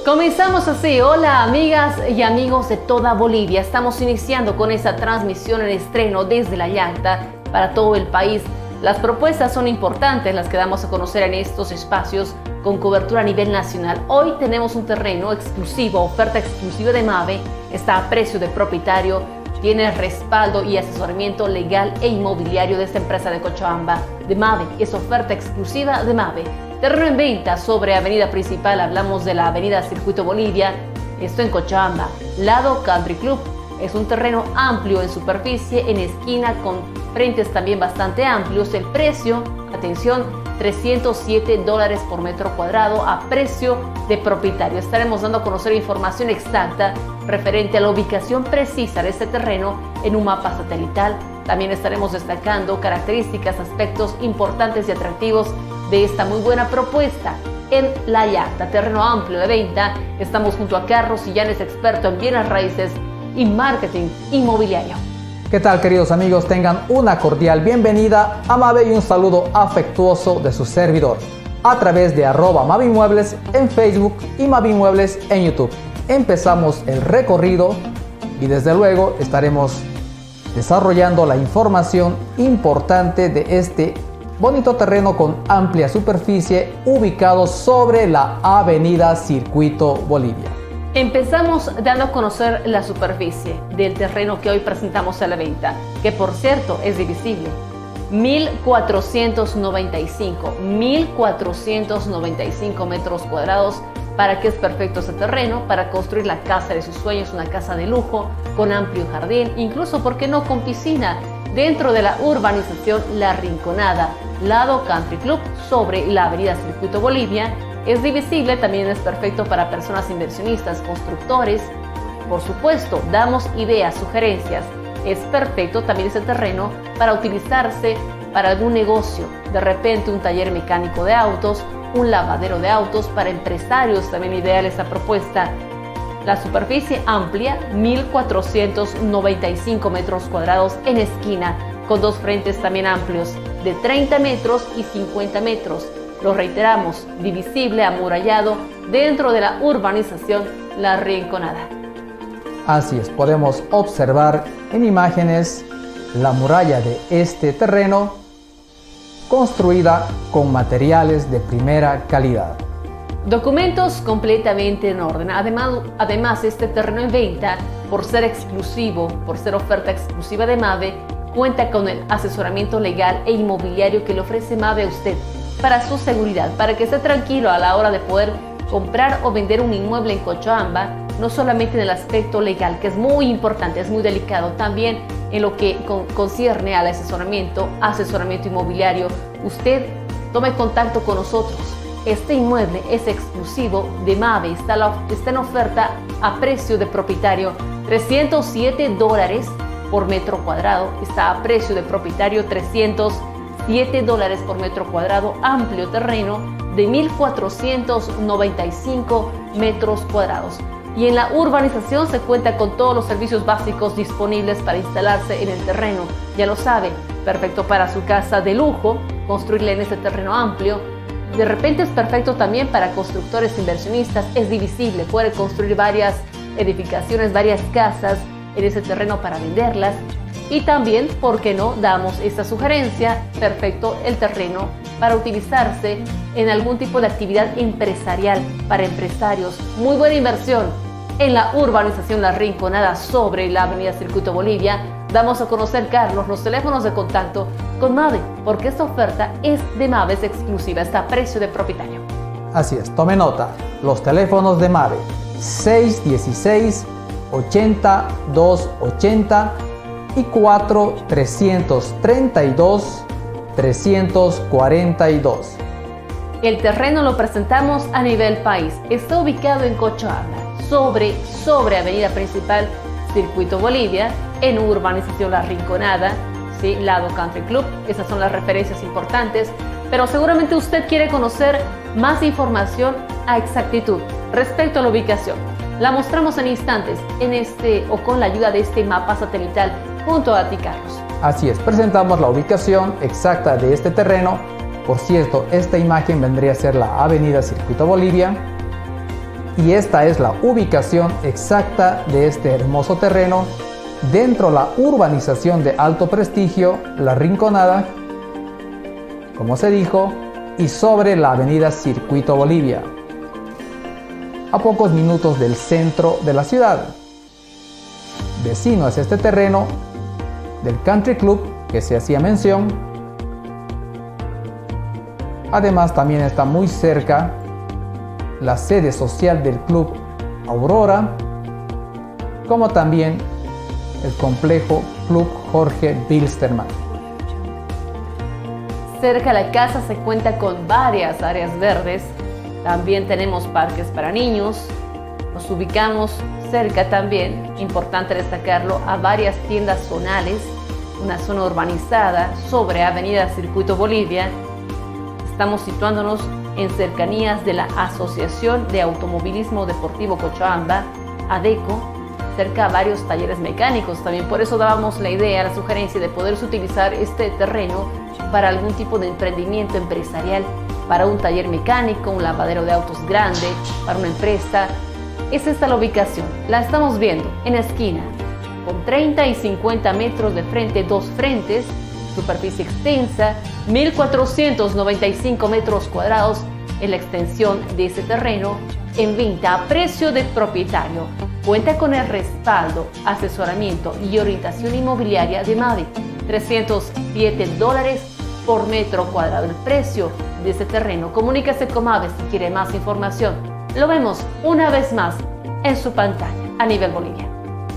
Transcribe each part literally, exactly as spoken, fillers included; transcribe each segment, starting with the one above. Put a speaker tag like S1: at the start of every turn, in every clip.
S1: Comenzamos así. Hola amigas y amigos de toda Bolivia. Estamos iniciando con esta transmisión en estreno desde La Llanta para todo el país. Las propuestas son importantes, las que damos a conocer en estos espacios con cobertura a nivel nacional. Hoy tenemos un terreno exclusivo, oferta exclusiva de MAVE, está a precio de propietario, tiene respaldo y asesoramiento legal e inmobiliario de esta empresa de Cochabamba. De MAVE, es oferta exclusiva de MAVE. Terreno en venta sobre avenida principal, hablamos de la avenida Circuito Bolivia, esto en Cochabamba. Lado Country Club, es un terreno amplio en superficie, en esquina, con frentes también bastante amplios. El precio, atención, trescientos siete dólares por metro cuadrado a precio de propietario. Estaremos dando a conocer información exacta referente a la ubicación precisa de este terreno en un mapa satelital. También estaremos destacando características, aspectos importantes y atractivos de esta muy buena propuesta en La Llanta. Terreno amplio de venta. Estamos junto a Carlos Sillanes, experto en bienes raíces y marketing inmobiliario.
S2: ¿Qué tal, queridos amigos? Tengan una cordial bienvenida a MAVE y un saludo afectuoso de su servidor a través de arroba MAVE Inmuebles en Facebook y MAVE Inmuebles en YouTube. Empezamos el recorrido y desde luego estaremos desarrollando la información importante de este bonito terreno con amplia superficie ubicado sobre la avenida Circuito Bolivia.
S1: Empezamos dando a conocer la superficie del terreno que hoy presentamos a la venta, que por cierto es divisible. mil cuatrocientos noventa y cinco metros cuadrados. ¿Para qué es perfecto este terreno? Para construir la casa de sus sueños, una casa de lujo con amplio jardín, incluso, ¿por qué no?, con piscina, dentro de la urbanización La Rinconada, lado Country Club, sobre la avenida Circuito Bolivia. Es divisible, también es perfecto para personas inversionistas, constructores. Por supuesto, damos ideas, sugerencias. Es perfecto también ese terreno para utilizarse para algún negocio, de repente un taller mecánico de autos, un lavadero de autos, para empresarios también ideal esta propuesta. La superficie amplia, mil cuatrocientos noventa y cinco metros cuadrados en esquina, con dos frentes también amplios de treinta metros y cincuenta metros. Lo reiteramos, divisible, amurallado, dentro de la urbanización La Rinconada.
S2: Así es, podemos observar en imágenes la muralla de este terreno, construida con materiales de primera calidad.
S1: Documentos completamente en orden. Además, además, este terreno en venta, por ser exclusivo, por ser oferta exclusiva de MAVE, cuenta con el asesoramiento legal e inmobiliario que le ofrece MAVE a usted para su seguridad, para que esté tranquilo a la hora de poder comprar o vender un inmueble en Cochabamba, no solamente en el aspecto legal, que es muy importante, es muy delicado, también en lo que con, concierne al asesoramiento, asesoramiento inmobiliario. Usted tome contacto con nosotros. Este inmueble es exclusivo de MAVE, está, la, está en oferta a precio de propietario, trescientos siete dólares por metro cuadrado, está a precio de propietario, trescientos siete dólares por metro cuadrado, amplio terreno de mil cuatrocientos noventa y cinco metros cuadrados. Y en la urbanización se cuenta con todos los servicios básicos disponibles para instalarse en el terreno. Ya lo sabe, perfecto para su casa de lujo, construirla en este terreno amplio. De repente es perfecto también para constructores inversionistas, es divisible, puede construir varias edificaciones, varias casas en ese terreno para venderlas. Y también, ¿por qué no?, damos esta sugerencia, perfecto el terreno para utilizarse en algún tipo de actividad empresarial para empresarios. Muy buena inversión en la urbanización La Rinconada sobre la avenida Circuito Bolivia. Damos a conocer, Carlos, los teléfonos de contacto con MAVE, porque esta oferta es de MAVE, es exclusiva, está a precio de propietario.
S2: Así es, tome nota, los teléfonos de MAVE, seis uno seis, ochenta, doscientos ochenta y cuatro trescientos treinta y dos, trescientos cuarenta y dos.
S1: El terreno lo presentamos a nivel país. Está ubicado en Cochabamba, sobre, sobre avenida principal Circuito Bolivia, en urbanización La Rinconada, ¿sí?, lado Country Club. Esas son las referencias importantes, pero seguramente usted quiere conocer más información a exactitud respecto a la ubicación. La mostramos en instantes en este o con la ayuda de este mapa satelital junto a ti, Carlos.
S2: Así es, presentamos la ubicación exacta de este terreno. Por cierto, esta imagen vendría a ser la avenida Circuito Bolivia. Y esta es la ubicación exacta de este hermoso terreno dentro de la urbanización de alto prestigio, La Rinconada, como se dijo, y sobre la avenida Circuito Bolivia, a pocos minutos del centro de la ciudad. Vecino es este terreno del Country Club que se hacía mención. Además también está muy cerca la sede social del Club Aurora, como también el complejo Club Jorge Bilsterman.
S1: Cerca de la casa se cuenta con varias áreas verdes. También tenemos parques para niños. Nos ubicamos cerca también, importante destacarlo, a varias tiendas zonales, una zona urbanizada sobre Avenida Circuito Bolivia. Estamos situándonos en cercanías de la Asociación de Automovilismo Deportivo Cochabamba, ADECO, cerca a varios talleres mecánicos también. Por eso dábamos la idea, la sugerencia de poderse utilizar este terreno para algún tipo de emprendimiento empresarial, para un taller mecánico, un lavadero de autos grande, para una empresa. Es esta la ubicación, la estamos viendo en la esquina, con treinta y cincuenta metros de frente, dos frentes, superficie extensa, mil cuatrocientos noventa y cinco metros cuadrados en la extensión de ese terreno, en venta a precio de propietario. Cuenta con el respaldo, asesoramiento y orientación inmobiliaria de Mavi. trescientos siete dólares por metro cuadrado el precio de este terreno. Comuníquese con Mavi si quiere más información. Lo vemos una vez más en su pantalla a nivel Bolivia.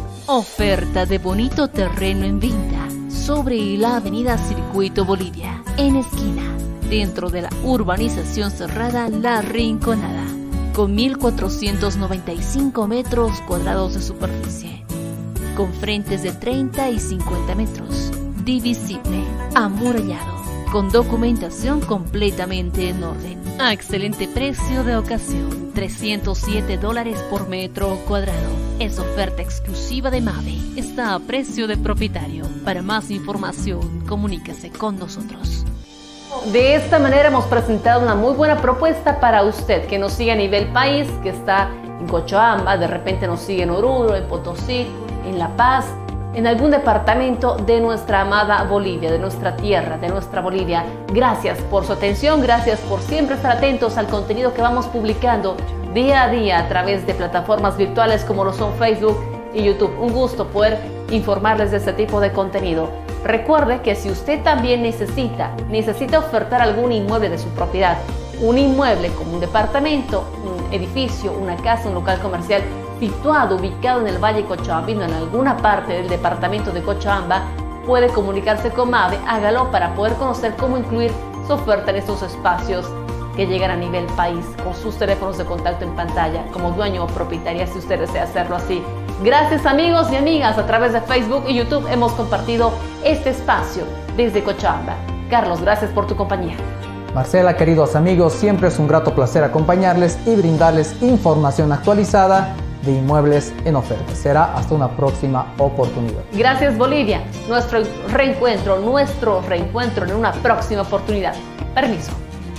S3: Oferta de bonito terreno en venta sobre la avenida Circuito Bolivia, en esquina, dentro de la urbanización cerrada La Rinconada, con mil cuatrocientos noventa y cinco metros cuadrados de superficie, con frentes de treinta y cincuenta metros, divisible, amurallado, con documentación completamente en orden, a excelente precio de ocasión, trescientos siete dólares por metro cuadrado. Es oferta exclusiva de Mavi. Está a precio de propietario. Para más información, comuníquese con nosotros.
S1: De esta manera hemos presentado una muy buena propuesta para usted que nos sigue a nivel país, que está en Cochabamba, de repente nos sigue en Oruro, en Potosí, en La Paz, en algún departamento de nuestra amada Bolivia, de nuestra tierra, de nuestra Bolivia. Gracias por su atención, gracias por siempre estar atentos al contenido que vamos publicando día a día a través de plataformas virtuales como lo son Facebook y YouTube. Un gusto poder informarles de este tipo de contenido. Recuerde que si usted también necesita, necesita ofertar algún inmueble de su propiedad, un inmueble como un departamento, un edificio, una casa, un local comercial situado, ubicado en el Valle Cochabambino, en alguna parte del departamento de Cochabamba, puede comunicarse con Mavi. Hágalo para poder conocer cómo incluir su oferta en estos espacios que llegan a nivel país, con sus teléfonos de contacto en pantalla, como dueño o propietaria, si usted desea hacerlo así. Gracias amigos y amigas, a través de Facebook y YouTube hemos compartido este espacio desde Cochabamba. Carlos, gracias por tu compañía.
S2: Marcela, queridos amigos, siempre es un grato placer acompañarles y brindarles información actualizada de inmuebles en oferta. Será hasta una próxima oportunidad.
S1: Gracias Bolivia, nuestro reencuentro, nuestro reencuentro en una próxima oportunidad. Permiso.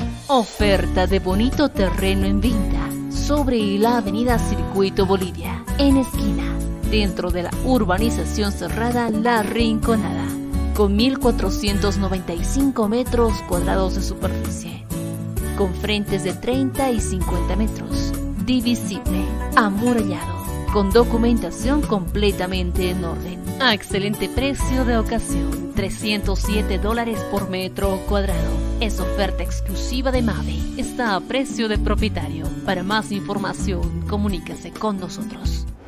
S3: Oferta de bonito terreno en venta sobre la avenida Circuito Bolivia, en esquina, dentro de la urbanización cerrada La Rinconada, con mil cuatrocientos noventa y cinco metros cuadrados de superficie, con frentes de treinta y cincuenta metros, divisible, amurallado, con documentación completamente en orden, a excelente precio de ocasión, trescientos siete dólares por metro cuadrado. Es oferta exclusiva de Mavi. Está a precio de propietario. Para más información, comuníquese con nosotros.